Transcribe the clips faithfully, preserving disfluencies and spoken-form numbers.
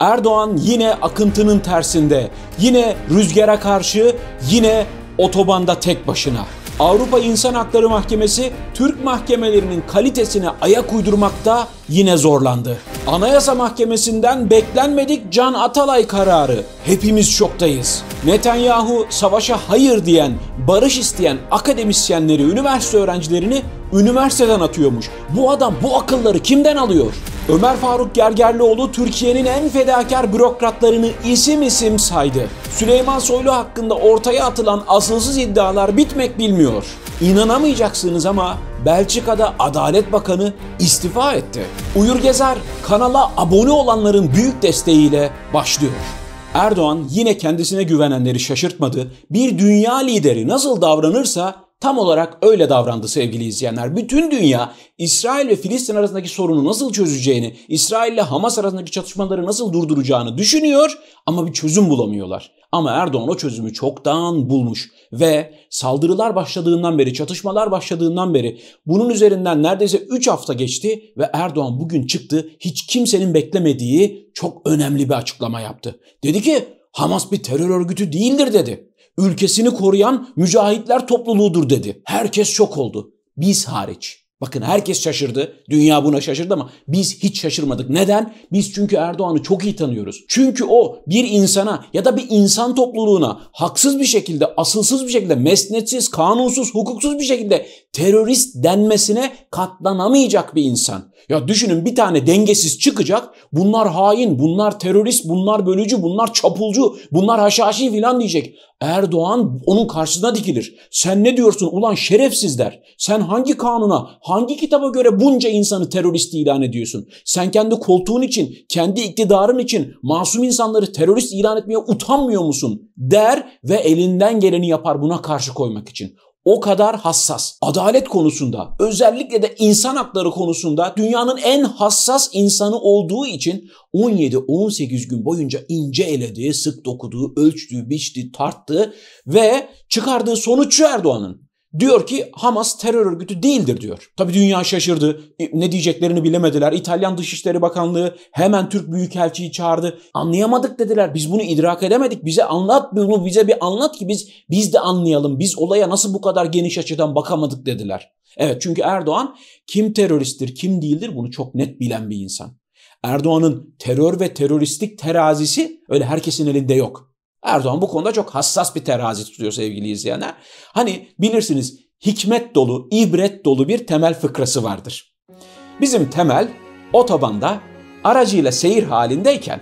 Erdoğan yine akıntının tersinde, yine rüzgara karşı, yine otobanda tek başına. Avrupa İnsan Hakları Mahkemesi Türk mahkemelerinin kalitesine ayak uydurmakta yine zorlandı. Anayasa Mahkemesi'nden beklenmedik Can Atalay kararı. Hepimiz şoktayız. Netanyahu savaşa hayır diyen, barış isteyen akademisyenleri, üniversite öğrencilerini üniversiteden atıyormuş. Bu adam bu akılları kimden alıyor? Ömer Faruk Gergerlioğlu Türkiye'nin en fedakar bürokratlarını isim isim saydı. Süleyman Soylu hakkında ortaya atılan asılsız iddialar bitmek bilmiyor. İnanamayacaksınız ama Belçika'da Adalet Bakanı istifa etti. Uyur Gezer kanala abone olanların büyük desteğiyle başlıyor. Erdoğan yine kendisine güvenenleri şaşırtmadı. Bir dünya lideri nasıl davranırsa tam olarak öyle davrandı sevgili izleyenler. Bütün dünya İsrail ve Filistin arasındaki sorunu nasıl çözeceğini, İsrail ile Hamas arasındaki çatışmaları nasıl durduracağını düşünüyor ama bir çözüm bulamıyorlar. Ama Erdoğan o çözümü çoktan bulmuş ve saldırılar başladığından beri, çatışmalar başladığından beri bunun üzerinden neredeyse üç hafta geçti ve Erdoğan bugün çıktı, hiç kimsenin beklemediği çok önemli bir açıklama yaptı. Dedi ki Hamas bir terör örgütü değildir dedi. Ülkesini koruyan mücahitler topluluğudur dedi. Herkes şok oldu. Biz hariç. Bakın herkes şaşırdı. Dünya buna şaşırdı ama biz hiç şaşırmadık. Neden? Biz çünkü Erdoğan'ı çok iyi tanıyoruz. Çünkü o bir insana ya da bir insan topluluğuna haksız bir şekilde, asılsız bir şekilde, mesnetsiz, kanunsuz, hukuksuz bir şekilde terörist denmesine katlanamayacak bir insan. Ya düşünün, bir tane dengesiz çıkacak. Bunlar hain, bunlar terörist, bunlar bölücü, bunlar çapulcu, bunlar haşhaşi filan diyecek. Erdoğan onun karşısına dikilir. Sen ne diyorsun ulan şerefsiz der. Sen hangi kanuna, hangi kitaba göre bunca insanı terörist ilan ediyorsun? Sen kendi koltuğun için, kendi iktidarın için masum insanları terörist ilan etmeye utanmıyor musun? Der ve elinden geleni yapar buna karşı koymak için. O kadar hassas. Adalet konusunda, özellikle de insan hakları konusunda dünyanın en hassas insanı olduğu için on yedi on sekiz gün boyunca ince eledi, sık dokudu, ölçtü, biçti, tarttı ve çıkardığı sonuç şu Erdoğan'ın. Diyor ki Hamas terör örgütü değildir diyor. Tabii dünya şaşırdı. Ne diyeceklerini bilemediler. İtalyan Dışişleri Bakanlığı hemen Türk Büyükelçiyi çağırdı. Anlayamadık dediler. Biz bunu idrak edemedik. Bize anlat bunu, bize bir anlat ki biz biz de anlayalım. Biz olaya nasıl bu kadar geniş açıdan bakamadık dediler. Evet, çünkü Erdoğan kim teröristtir, kim değildir bunu çok net bilen bir insan. Erdoğan'ın terör ve teröristlik terazisi öyle herkesin elinde yok. Erdoğan bu konuda çok hassas bir terazi tutuyor sevgili izleyenler. Hani bilirsiniz, hikmet dolu, ibret dolu bir temel fıkrası vardır. Bizim Temel otobanda aracıyla seyir halindeyken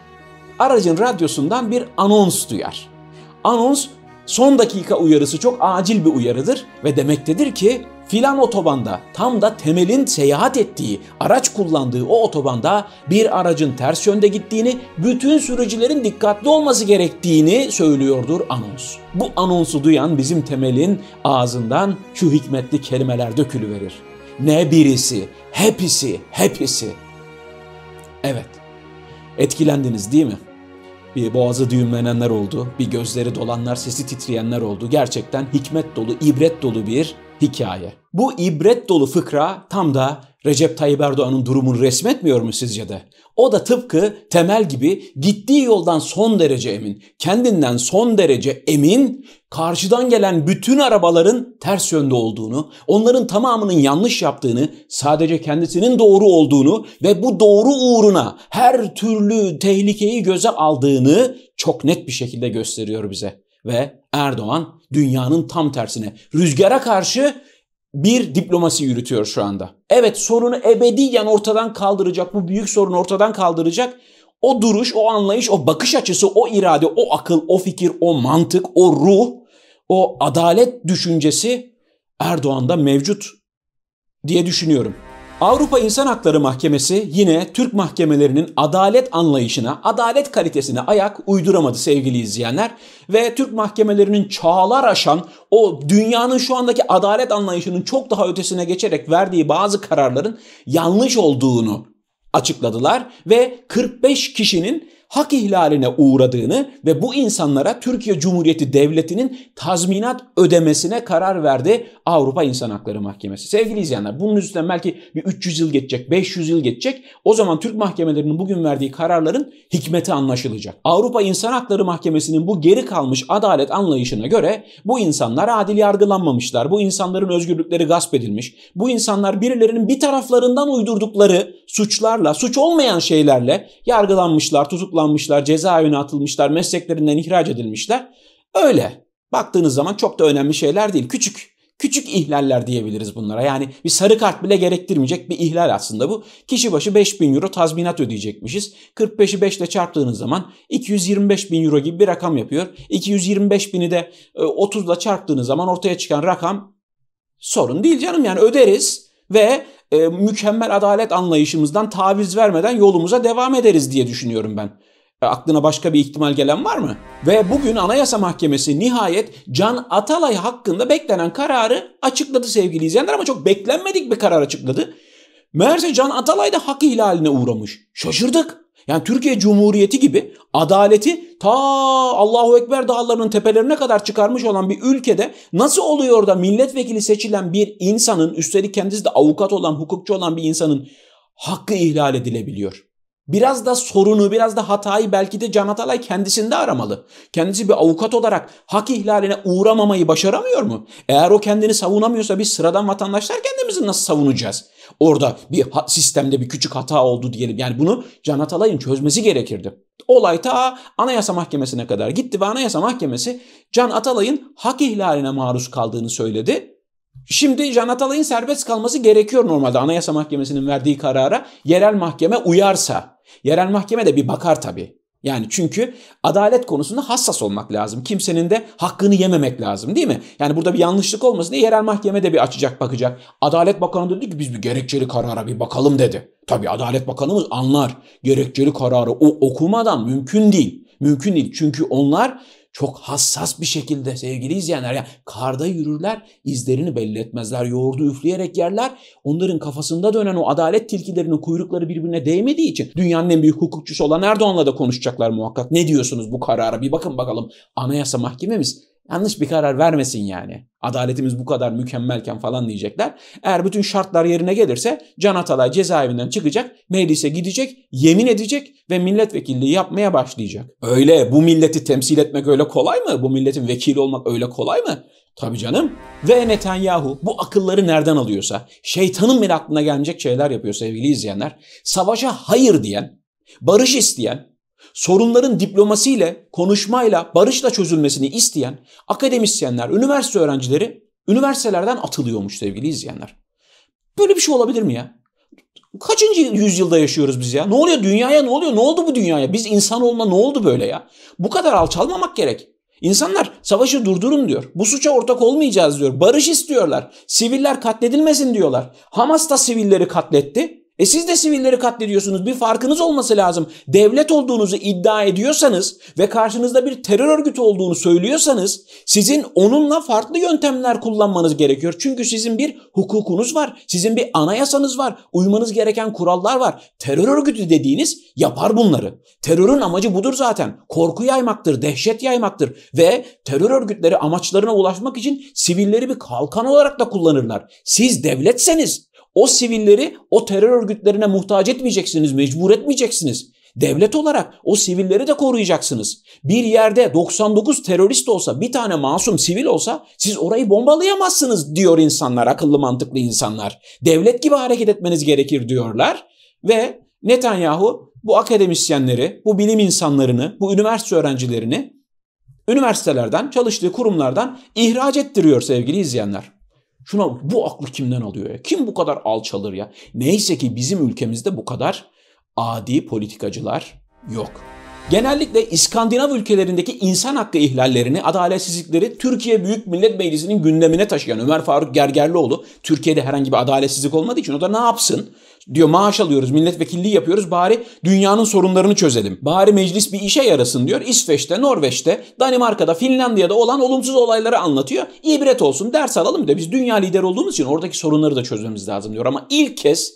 aracın radyosundan bir anons duyar. Anons son dakika uyarısı, çok acil bir uyarıdır ve demektedir ki filan otobanda, tam da Temel'in seyahat ettiği, araç kullandığı o otobanda bir aracın ters yönde gittiğini, bütün sürücülerin dikkatli olması gerektiğini söylüyordur anons. Bu anonsu duyan bizim Temel'in ağzından şu hikmetli kelimeler dökülüverir. Ne birisi, hepsi, hepsi. Evet, etkilendiniz değil mi? Bir boğazı düğümlenenler oldu, bir gözleri dolanlar, sesi titreyenler oldu. Gerçekten hikmet dolu, ibret dolu bir hikaye. Bu ibret dolu fıkra tam da Recep Tayyip Erdoğan'ın durumunu resmetmiyor mu sizce de? O da tıpkı Temel gibi gittiği yoldan son derece emin, kendinden son derece emin, karşıdan gelen bütün arabaların ters yönde olduğunu, onların tamamının yanlış yaptığını, sadece kendisinin doğru olduğunu ve bu doğru uğruna her türlü tehlikeyi göze aldığını çok net bir şekilde gösteriyor bize. Ve Erdoğan dünyanın tam tersine, rüzgara karşı bir diplomasi yürütüyor şu anda. Evet, sorunu ebediyen ortadan kaldıracak, bu büyük sorunu ortadan kaldıracak o duruş, o anlayış, o bakış açısı, o irade, o akıl, o fikir, o mantık, o ruh, o adalet düşüncesi Erdoğan'da mevcut diye düşünüyorum. Avrupa İnsan Hakları Mahkemesi yine Türk mahkemelerinin adalet anlayışına, adalet kalitesine ayak uyduramadı sevgili izleyenler. Ve Türk mahkemelerinin çağlar aşan, o dünyanın şu andaki adalet anlayışının çok daha ötesine geçerek verdiği bazı kararların yanlış olduğunu açıkladılar. Ve kırk beş kişinin hak ihlaline uğradığını ve bu insanlara Türkiye Cumhuriyeti Devleti'nin tazminat ödemesine karar verdi Avrupa İnsan Hakları Mahkemesi. Sevgili izleyenler, bunun üstünden belki bir üç yüz yıl geçecek, beş yüz yıl geçecek. O zaman Türk mahkemelerinin bugün verdiği kararların hikmeti anlaşılacak. Avrupa İnsan Hakları Mahkemesi'nin bu geri kalmış adalet anlayışına göre bu insanlar adil yargılanmamışlar. Bu insanların özgürlükleri gasp edilmiş. Bu insanlar birilerinin bir taraflarından uydurdukları suçlarla, suç olmayan şeylerle yargılanmışlar, tutuklanmışlar, cezaevine atılmışlar, mesleklerinden ihraç edilmişler. Öyle. Baktığınız zaman çok da önemli şeyler değil. Küçük, küçük ihlaller diyebiliriz bunlara. Yani bir sarı kart bile gerektirmeyecek bir ihlal aslında bu. Kişi başı beş bin euro tazminat ödeyecekmişiz. kırk beşi beş ile çarptığınız zaman iki yüz yirmi beş bin euro gibi bir rakam yapıyor. iki yüz yirmi beş bini de otuz ile çarptığınız zaman ortaya çıkan rakam sorun değil canım, yani öderiz ve e, mükemmel adalet anlayışımızdan taviz vermeden yolumuza devam ederiz diye düşünüyorum ben. E, aklına başka bir ihtimal gelen var mı? Ve bugün Anayasa Mahkemesi nihayet Can Atalay hakkında beklenen kararı açıkladı sevgili izleyenler, ama çok beklenmedik bir karar açıkladı. Meğerse Can Atalay da hak ihlaline uğramış. Şaşırdık. Yani Türkiye Cumhuriyeti gibi adaleti ta Allahu Ekber dağlarının tepelerine kadar çıkarmış olan bir ülkede nasıl oluyor da milletvekili seçilen bir insanın, üstelik kendisi de avukat olan, hukukçu olan bir insanın hakkı ihlal edilebiliyor? Biraz da sorunu, biraz da hatayı belki de Can Atalay kendisinde aramalı. Kendisi bir avukat olarak hak ihlaline uğramamayı başaramıyor mu? Eğer o kendini savunamıyorsa biz sıradan vatandaşlar kendimizi nasıl savunacağız? Orada bir sistemde bir küçük hata oldu diyelim. Yani bunu Can Atalay'ın çözmesi gerekirdi. Olay ta Anayasa Mahkemesi'ne kadar gitti ve Anayasa Mahkemesi Can Atalay'ın hak ihlaline maruz kaldığını söyledi. Şimdi Can Atalay'ın serbest kalması gerekiyor normalde Anayasa Mahkemesi'nin verdiği karara. Yerel mahkeme uyarsa. Yerel mahkeme de bir bakar tabii. Yani çünkü adalet konusunda hassas olmak lazım. Kimsenin de hakkını yememek lazım, değil mi? Yani burada bir yanlışlık olmasın diye yerel mahkeme de bir açacak, bakacak. Adalet Bakanı dedi ki biz bir gerekçeli karara bir bakalım dedi. Tabii Adalet Bakanımız anlar. Gerekçeli kararı o okumadan mümkün değil. Mümkün değil çünkü onlar çok hassas bir şekilde sevgili izleyenler, ya karda yürürler, izlerini belli etmezler, yoğurdu üfleyerek yerler. Onların kafasında dönen o adalet tilkilerinin kuyrukları birbirine değmediği için dünyanın en büyük hukukçusu olan Erdoğan'la da konuşacaklar muhakkak. Ne diyorsunuz bu karara, bir bakın bakalım. Anayasa Mahkememiz yanlış bir karar vermesin yani. Adaletimiz bu kadar mükemmelken falan diyecekler. Eğer bütün şartlar yerine gelirse Can Atalay cezaevinden çıkacak, meclise gidecek, yemin edecek ve milletvekilliği yapmaya başlayacak. Öyle bu milleti temsil etmek öyle kolay mı? Bu milletin vekili olmak öyle kolay mı? Tabii canım. Ve Netanyahu bu akılları nereden alıyorsa, şeytanın bile aklına gelmeyecek şeyler yapıyor sevgili izleyenler. Savaşa hayır diyen, barış isteyen, sorunların diplomasiyle, konuşmayla, barışla çözülmesini isteyen akademisyenler, üniversite öğrencileri üniversitelerden atılıyormuş sevgili izleyenler. Böyle bir şey olabilir mi ya? Kaçıncı yüzyılda yaşıyoruz biz ya? Ne oluyor dünyaya, ne oluyor? Ne oldu bu dünyaya? Biz insan olma ne oldu böyle ya? Bu kadar alçalmamak gerek. İnsanlar savaşı durdurun diyor. Bu suça ortak olmayacağız diyor. Barış istiyorlar. Siviller katledilmesin diyorlar. Hamas da sivilleri katletti. E siz de sivilleri katlediyorsunuz. Bir farkınız olması lazım. Devlet olduğunuzu iddia ediyorsanız ve karşınızda bir terör örgütü olduğunu söylüyorsanız sizin onunla farklı yöntemler kullanmanız gerekiyor. Çünkü sizin bir hukukunuz var. Sizin bir anayasanız var. Uymanız gereken kurallar var. Terör örgütü dediğiniz yapar bunları. Terörün amacı budur zaten. Korku yaymaktır, dehşet yaymaktır ve terör örgütleri amaçlarına ulaşmak için sivilleri bir kalkan olarak da kullanırlar. Siz devletseniz o sivilleri o terör örgütlerine muhtaç etmeyeceksiniz, mecbur etmeyeceksiniz. Devlet olarak o sivilleri de koruyacaksınız. Bir yerde doksan dokuz terörist olsa, bir tane masum sivil olsa siz orayı bombalayamazsınız diyor insanlar, akıllı mantıklı insanlar. Devlet gibi hareket etmeniz gerekir diyorlar ve Netanyahu bu akademisyenleri, bu bilim insanlarını, bu üniversite öğrencilerini üniversitelerden, çalıştığı kurumlardan ihraç ettiriyor sevgili izleyenler. Şuna bu aklı kimden alıyor ya? Kim bu kadar alçalır ya? Neyse ki bizim ülkemizde bu kadar adi politikacılar yok. Genellikle İskandinav ülkelerindeki insan hakkı ihlallerini, adaletsizlikleri Türkiye Büyük Millet Meclisi'nin gündemine taşıyan Ömer Faruk Gergerlioğlu, Türkiye'de herhangi bir adaletsizlik olmadığı için o da ne yapsın? Diyor maaş alıyoruz, milletvekilliği yapıyoruz, bari dünyanın sorunlarını çözelim. Bari meclis bir işe yarasın diyor. İsveç'te, Norveç'te, Danimarka'da, Finlandiya'da olan olumsuz olayları anlatıyor. İbret olsun, ders alalım da biz dünya lideri olduğumuz için oradaki sorunları da çözmemiz lazım diyor. Ama ilk kez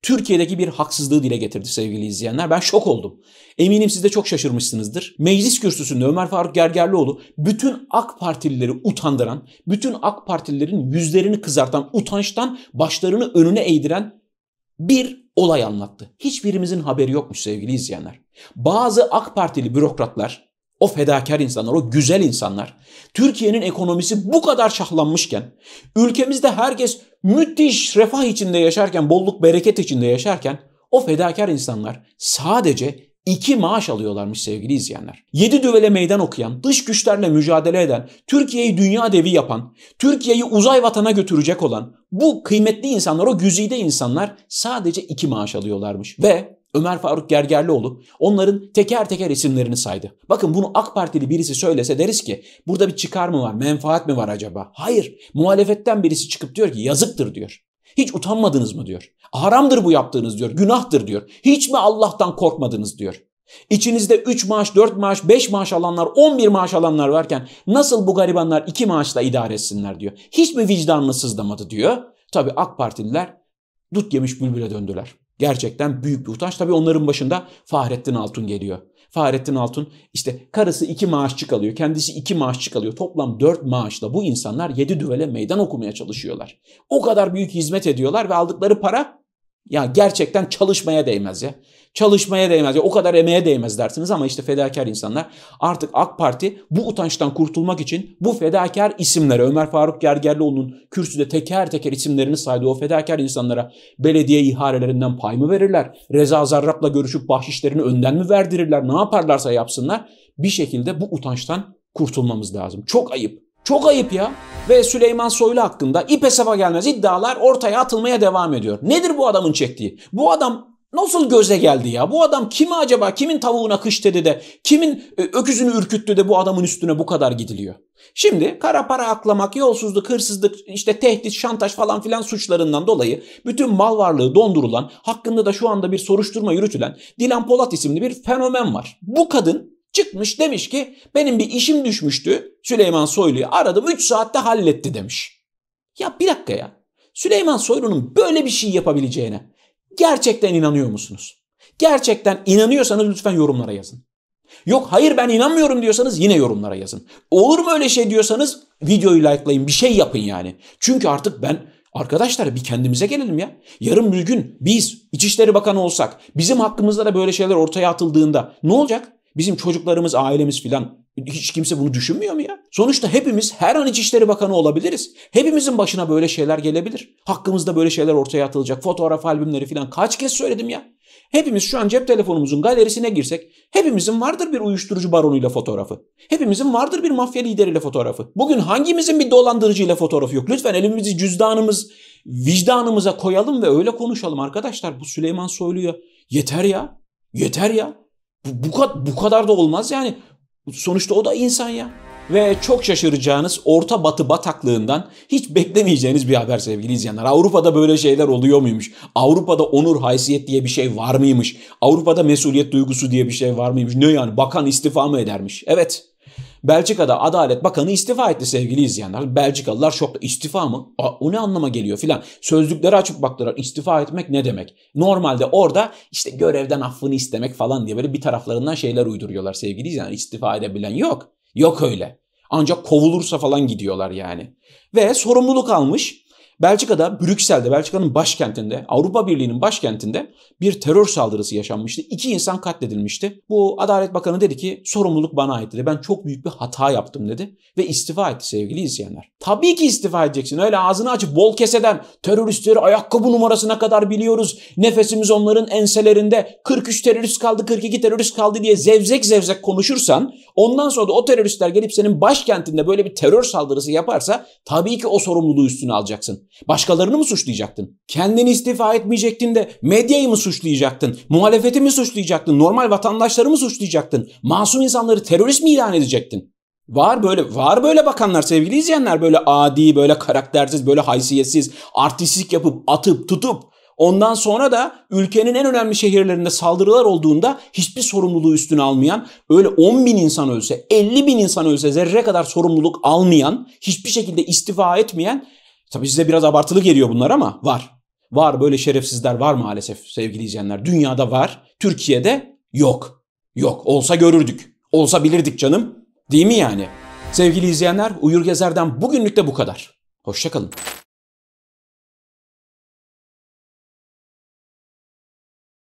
Türkiye'deki bir haksızlığı dile getirdi sevgili izleyenler. Ben şok oldum. Eminim siz de çok şaşırmışsınızdır. Meclis kürsüsünde Ömer Faruk Gergerlioğlu bütün AK Partilileri utandıran, bütün AK Partililerin yüzlerini kızartan, utançtan başlarını önüne eğdiren bir olay anlattı. Hiçbirimizin haberi yokmuş sevgili izleyenler. Bazı AK Partili bürokratlar, o fedakar insanlar, o güzel insanlar, Türkiye'nin ekonomisi bu kadar şahlanmışken, ülkemizde herkes müthiş refah içinde yaşarken, bolluk bereket içinde yaşarken, o fedakar insanlar sadece iki maaş alıyorlarmış sevgili izleyenler. Yedi düvele meydan okuyan, dış güçlerle mücadele eden, Türkiye'yi dünya devi yapan, Türkiye'yi uzay vatana götürecek olan bu kıymetli insanlar, o güzide insanlar sadece iki maaş alıyorlarmış. Ve Ömer Faruk Gergerlioğlu onların teker teker isimlerini saydı. Bakın bunu AK Partili birisi söylese deriz ki burada bir çıkar mı var, menfaat mi var acaba? Hayır, muhalefetten birisi çıkıp diyor ki yazıktır diyor. Hiç utanmadınız mı diyor. Haramdır bu yaptığınız diyor, günahtır diyor. Hiç mi Allah'tan korkmadınız diyor. İçinizde üç maaş, dört maaş, beş maaş alanlar, on bir maaş alanlar varken nasıl bu garibanlar iki maaşla idare etsinler diyor. Hiç mi vicdanını sızlamadı diyor. Tabii AK Partililer dut yemiş bülbüle döndüler. Gerçekten büyük bir utanç. Tabii onların başında Fahrettin Altun geliyor. Fahrettin Altun işte karısı iki maaşçık alıyor. Kendisi iki maaşçık alıyor. Toplam dört maaşla bu insanlar yedi düvele meydan okumaya çalışıyorlar. O kadar büyük hizmet ediyorlar ve aldıkları para ya gerçekten çalışmaya değmez ya. Çalışmaya değmez ya. O kadar emeğe değmez dersiniz ama işte fedakar insanlar. Artık AK Parti bu utançtan kurtulmak için bu fedakar isimlere, Ömer Faruk Gergerlioğlu'nun kürsüde teker teker isimlerini saydığı o fedakar insanlara belediye ihalelerinden pay mı verirler? Reza Zarrab'la görüşüp bahşişlerini önden mi verdirirler? Ne yaparlarsa yapsınlar bir şekilde bu utançtan kurtulmamız lazım. Çok ayıp. Çok ayıp ya. Ve Süleyman Soylu hakkında ipe sapa gelmez iddialar ortaya atılmaya devam ediyor. Nedir bu adamın çektiği? Bu adam nasıl göze geldi ya? Bu adam kimi acaba? Kimin tavuğuna kış dedi de, kimin öküzünü ürküttü de bu adamın üstüne bu kadar gidiliyor? Şimdi kara para aklamak, yolsuzluk, hırsızlık, işte tehdit, şantaj falan filan suçlarından dolayı bütün mal varlığı dondurulan, hakkında da şu anda bir soruşturma yürütülen Dilan Polat isimli bir fenomen var. Bu kadın çıkmış demiş ki benim bir işim düşmüştü, Süleyman Soylu'yu aradım üç saatte halletti demiş. Ya bir dakika ya, Süleyman Soylu'nun böyle bir şey yapabileceğine gerçekten inanıyor musunuz? Gerçekten inanıyorsanız lütfen yorumlara yazın. Yok hayır ben inanmıyorum diyorsanız yine yorumlara yazın. Olur mu öyle şey diyorsanız videoyu likelayın, bir şey yapın yani. Çünkü artık ben arkadaşlar bir kendimize gelelim ya. Yarın bir gün biz İçişleri Bakanı olsak, bizim hakkımızda da böyle şeyler ortaya atıldığında ne olacak? Bizim çocuklarımız, ailemiz filan hiç kimse bunu düşünmüyor mu ya? Sonuçta hepimiz her an İçişleri Bakanı olabiliriz. Hepimizin başına böyle şeyler gelebilir. Hakkımızda böyle şeyler ortaya atılacak. Fotoğraf albümleri filan kaç kez söyledim ya. Hepimiz şu an cep telefonumuzun galerisine girsek hepimizin vardır bir uyuşturucu baronuyla fotoğrafı. Hepimizin vardır bir mafya lideriyle fotoğrafı. Bugün hangimizin bir dolandırıcıyla fotoğrafı yok? Lütfen elimizi cüzdanımız, vicdanımıza koyalım ve öyle konuşalım arkadaşlar. Bu Süleyman Soylu'ya yeter ya. Yeter ya. Bu, bu, bu kadar da olmaz yani. Sonuçta o da insan ya. Ve çok şaşıracağınız Orta Batı bataklığından hiç beklemeyeceğiniz bir haber sevgili izleyenler. Avrupa'da böyle şeyler oluyor muymuş? Avrupa'da onur, haysiyet diye bir şey var mıymış? Avrupa'da mesuliyet duygusu diye bir şey var mıymış? Ne yani? Bakan istifa mı edermiş? Evet. Belçika'da Adalet Bakanı istifa etti sevgili izleyenler. Belçikalılar şokta. İstifa mı? Aa, o ne anlama geliyor filan. Sözlükleri açıp baktılar. İstifa etmek ne demek? Normalde orada işte görevden affını istemek falan diye böyle bir taraflarından şeyler uyduruyorlar sevgili izleyenler. İstifa edebilen yok. Yok öyle. Ancak kovulursa falan gidiyorlar yani. Ve sorumluluk almış. Belçika'da, Brüksel'de, Belçika'nın başkentinde, Avrupa Birliği'nin başkentinde bir terör saldırısı yaşanmıştı. İki insan katledilmişti. Bu Adalet Bakanı dedi ki sorumluluk bana ait dedi. Ben çok büyük bir hata yaptım dedi ve istifa etti sevgili izleyenler. Tabii ki istifa edeceksin. Öyle ağzını açıp bol keseden teröristleri ayakkabı numarasına kadar biliyoruz. Nefesimiz onların enselerinde kırk üç terörist kaldı, kırk iki terörist kaldı diye zevzek zevzek konuşursan ondan sonra da o teröristler gelip senin başkentinde böyle bir terör saldırısı yaparsa tabii ki o sorumluluğu üstüne alacaksın. Başkalarını mı suçlayacaktın? Kendini istifa etmeyecektin de medyayı mı suçlayacaktın? Muhalefeti mi suçlayacaktın? Normal vatandaşları mı suçlayacaktın? Masum insanları terörist mi ilan edecektin? Var böyle var böyle bakanlar sevgili izleyenler, böyle adi, böyle karaktersiz, böyle haysiyetsiz, artistlik yapıp atıp tutup ondan sonra da ülkenin en önemli şehirlerinde saldırılar olduğunda hiçbir sorumluluğu üstüne almayan, öyle on bin insan ölse, elli bin insan ölse zerre kadar sorumluluk almayan, hiçbir şekilde istifa etmeyen. Tabii size biraz abartılı geliyor bunlar ama var. Var, böyle şerefsizler var maalesef sevgili izleyenler. Dünyada var, Türkiye'de yok. Yok, olsa görürdük. Olsa bilirdik canım. Değil mi yani? Sevgili izleyenler, Uyur Gezer'den bugünlük de bu kadar. Hoşça kalın.